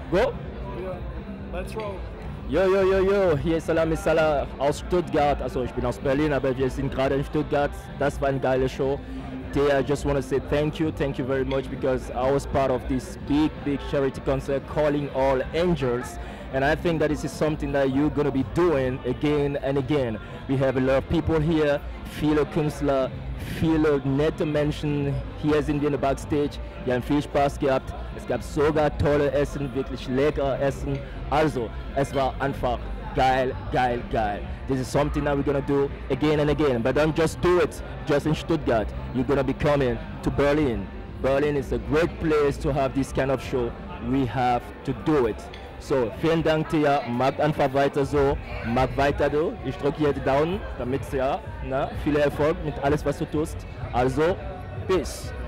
Go. Yeah. Let's roll. Yo, yo, yo, yo, hier ist Salami Salah aus Stuttgart. Also ich bin aus Berlin, aber wir sind gerade in Stuttgart. Das war eine geile Show. I just want to say thank you very much because I was part of this big charity concert calling all angels. And I think that this is something that you're going to be doing again and again. We have a lot of people here. Viele Künstler, viele nette Menschen. Hier sind wir in der Backstage. Wir haben viel Spaß gehabt. Es gab sogar tolle Essen, wirklich lecker Essen. Also, es war einfach geil. This is something that we're gonna do again and again. But don't just do it just in Stuttgart. You're gonna be coming to Berlin. Berlin is a great place to have this kind of show. We have to do it. So, vielen Dank dir. Mach einfach weiter so. Mach weiter du. Ich drücke hier die Daumen, damit viel Erfolg mit alles, was du tust. Also, peace.